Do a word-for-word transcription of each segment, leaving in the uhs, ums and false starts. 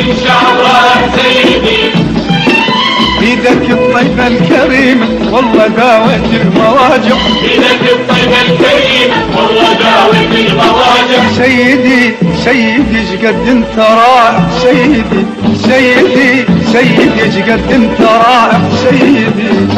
من شعرك سيدي. بيدك الطيبة الكريمة والله داوت المواجع، بيدك الطيبة الكريمة والله داوت المواجع. سيدي سيدي شقد انت رائع، سيدي سيدي سيدي شقد انت رائع سيدي.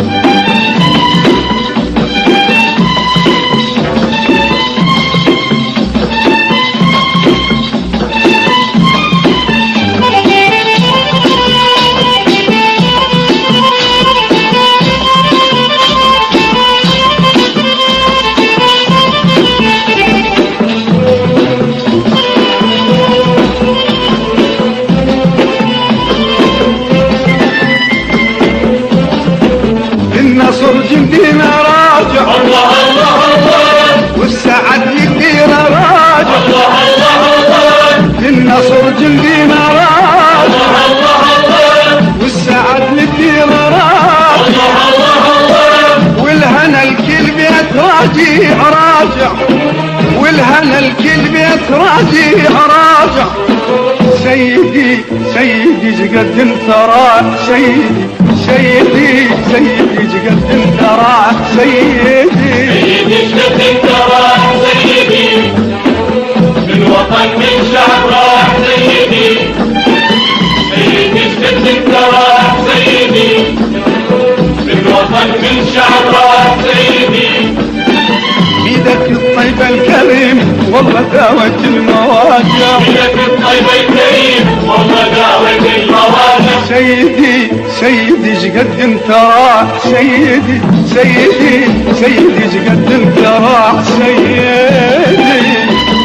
جندينا راجع الله الله الله، والسعد يدينا راجع الله الله الله، النصر جندينا راجع الله الله، والسعد يدينا راجع الله الله الله، والهنا الكل بيت راجع راجع، والهنا الكل بيت راجع راجع. سيدي سيدي شقد انت رايح سيدي، سيدي سيدي شقد انت رايح سيدي. سيدي شقد انت رايح سيدي، من وطن من شعب راح سيدي. سيدي شقد انت رايح سيدي، من وطن من شعب راح سيدي. بيدك الطيبة الكريم والله داوت المواجع، بيدك الطيبة الكريم والله داوت المواجع. سيدي سيدي شقد انت راح سيدي، سيدي سيدي شقد انت راح سيدي.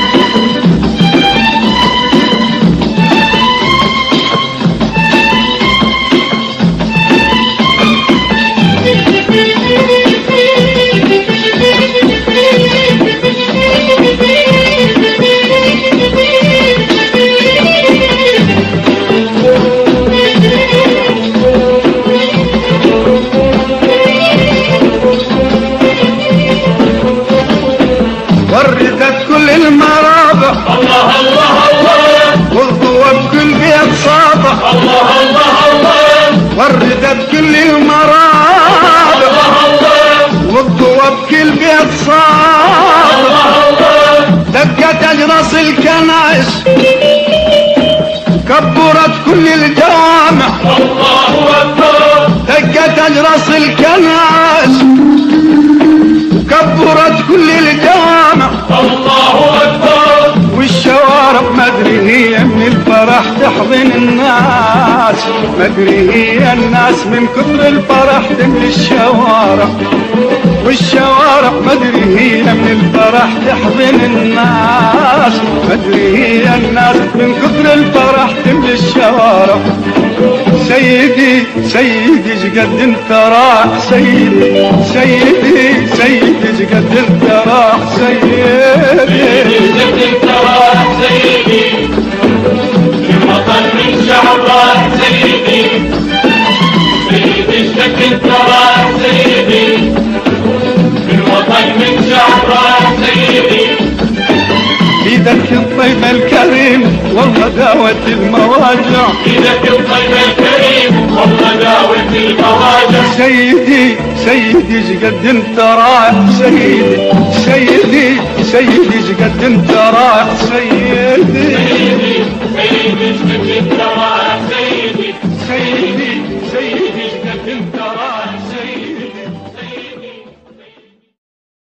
وردت كل المرابع الله الله الله، والضوء بكل بيت ساطع الله الله الله، وردت كل المرابع الله الله، والضوء بكل بيت ساطع. الله الله، دقت اجرس الكنائس كبرت كل الجوامع، الله اكبر. دقت اجرس الكنائس وكبرت كل الجوامع. الله اكبر، والشوارع مدري هي من الفرح تحضن الناس، مدري هي الناس من كثر الفرح تملي الشوارع. والشوارع مدري هي من الفرح تحضن الناس، مدري هي الناس من كثر الفرح تملي الشوارع. سيدي سيدي شقد انت راح سيدي، سيدي سيدي شقد انت راح سيدي. سيدي شقد انت راح سيدي، من وطن من شعب راح سيدي. سيدي شقد انت راح سيدي، من وطن من شعب راح سيدي. بيدك الطيبة الكريم والله داوت المواجع، بيدك الطيبة الكريم والله داوت المواجع. سيدي سيدي شقد انت رايح سيدي، سيدي سيدي شقد انت رايح سيدي. سيدي سيدي شقد انت رايح